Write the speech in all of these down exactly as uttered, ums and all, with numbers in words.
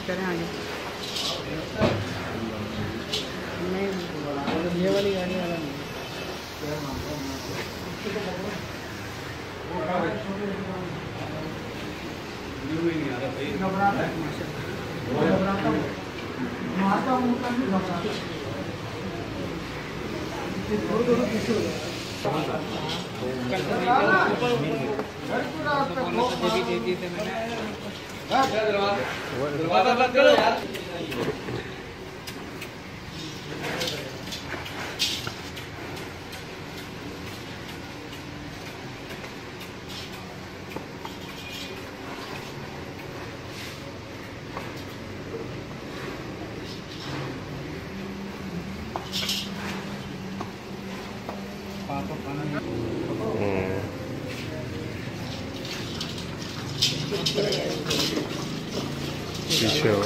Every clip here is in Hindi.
करें आगे। नहीं ये वाली गाड़ी वाला नहीं। पीछे हो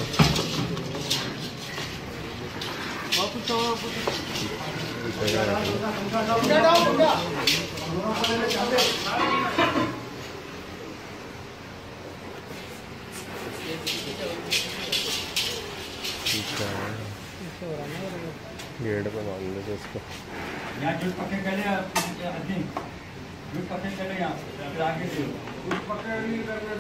गेट पे बांध दो इसको। यहाँ जुट पकड़ कर ले जुट पकड़ कर ले यहाँ आगे से जुट पकड़ नहीं करना।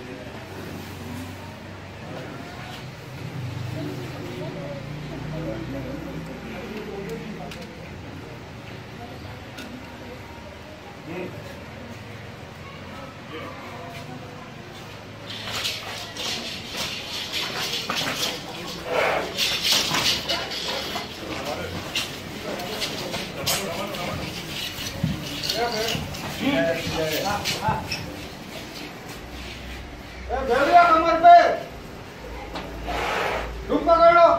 भैया कमर पे रुक पकड़ लो।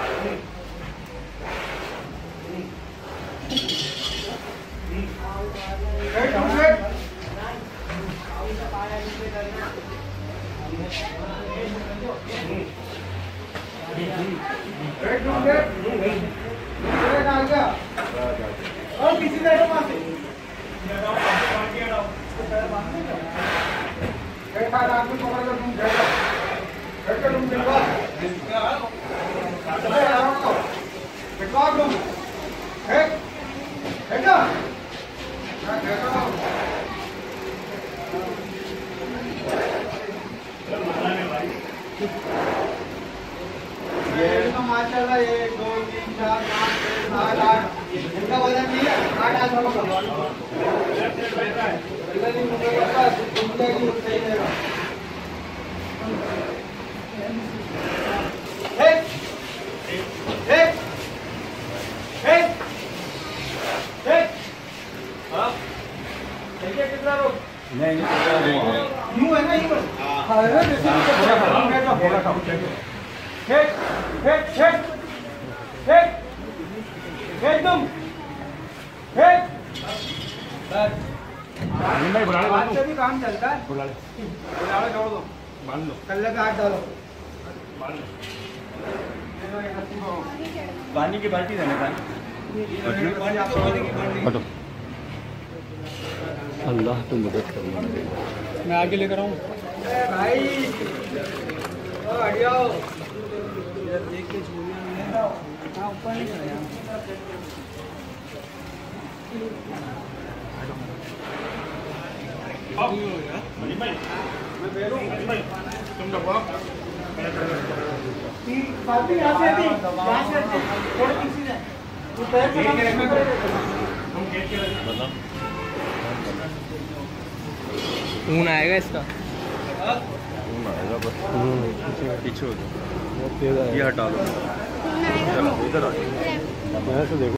और किसी तरह से बैठा आदमी पकड़ कर तुम बैठो बैठो तुम बिठवा बिठवा तुम है बैठो ये तो माशाल्लाह एक दो तीन चार पाँच छः सात आठ इनका वजन नहीं है आठ आठ लोग नहीं यूं है ना यूं हाँ एकदम से भी काम चलता है। बुला ले बुला ले जोड़ दो बांध लो कल्ले पे हाथ डालो बांध लो पानी की बाल्टी देने का हटो। अल्लाह तो मदद करना। मैं आगे लेकर आऊँ भाई हट जाओ देख के हाँ ऊपर नहीं चला तुम दबाओ ऊन आएगा इसका ऊन आएगा बस पीछे हो जाओ ये हटा लो इधर आ जाओ।